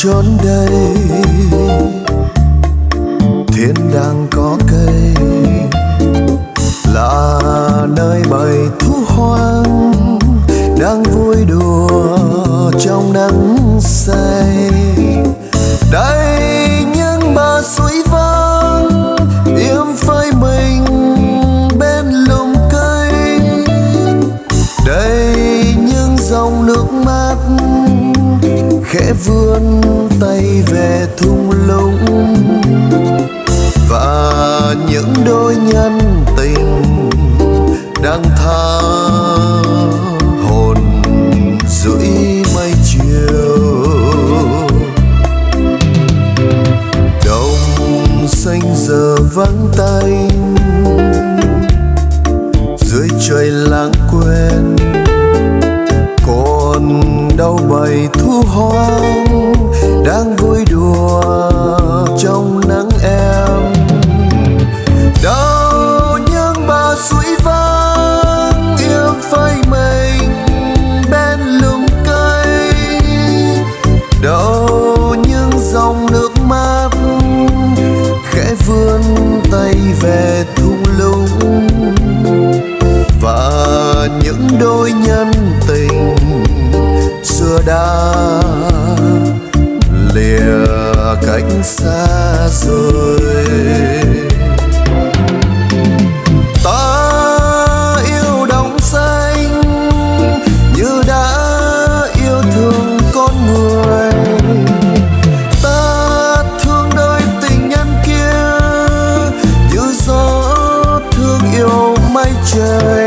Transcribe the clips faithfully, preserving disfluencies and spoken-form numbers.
chốn đây thiên đang có cây, là nơi bầy thú hoang đang vui đùa trong nắng say. Đây những bờ suối vắng im phơi mình bên lùm cây, đây những dòng nước mát khẽ vươn tay về thung lũng, và những đôi nhân tình đang tha hồn dưới mây chiều. Đồng xanh giờ vắng tay dưới trời lãng quên, còn đâu bầy thú hoang đang vui đùa trong nắng em. Đâu những bờ suối vắng im phơi mình bên lùm cây, đâu những dòng nước mát khẽ vươn tay về thung lũng, và những đôi nhân tình xưa đã lìa cách xa rồi. Ta yêu đồng xanh như đã yêu thương con người, ta thương đôi tình nhân kia như gió thương yêu mây trời.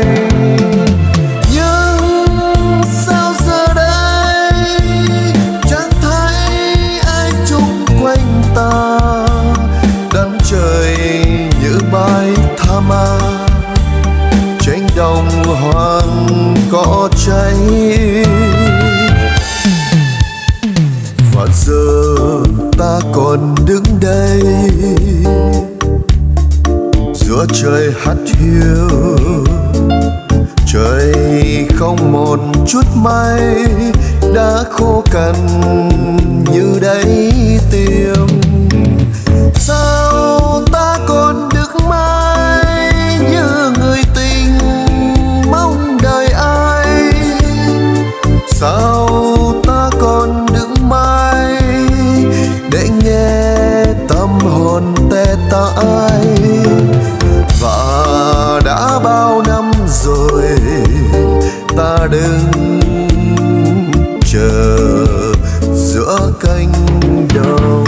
Nhưng sao giờ đây chẳng thấy ai chung quanh ta, đất trời như bãi tha ma, cánh đồng hoang cỏ cháy. Và giờ ta còn đứng đây giữa trời hắt hiu, trời không một chút mây đã khô cằn như đáy tim. Sao ta còn đứng mãi như người tình mong đợi ai? Sao ta còn đứng mãi để nghe tâm hồn tê tái? Và đã bao năm rồi ta đứng chờ giữa cánh đồng.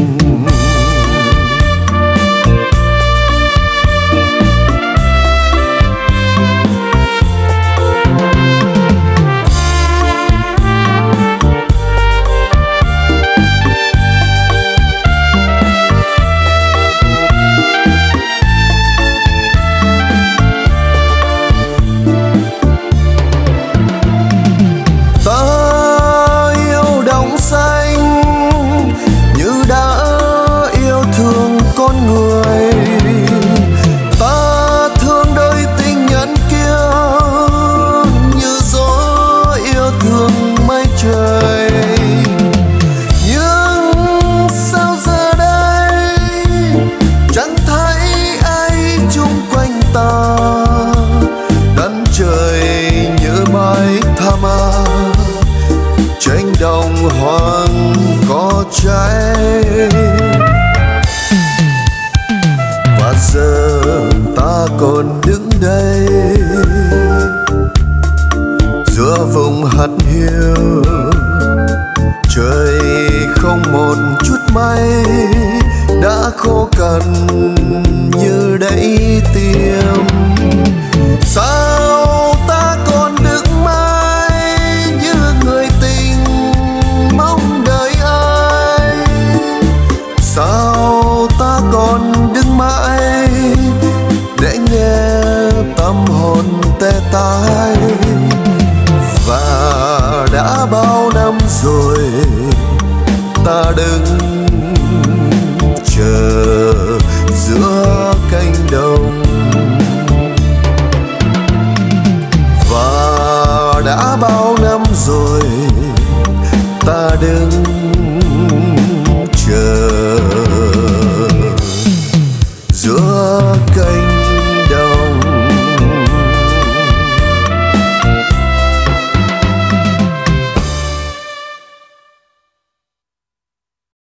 Cánh đồng hoang có cháy. Và giờ ta còn đứng đây giữa vùng hắt hiu, trời không một chút mây đã khô cằn như đáy tim. Sao ta còn đứng mãi như người tình mong đợi ai? Sao ta còn đứng mãi để nghe tâm hồn tê tái? Và đã bao năm rồi ta đứng chờ giữa cánh đồng. Và đã bao năm rồi ta đứng chờ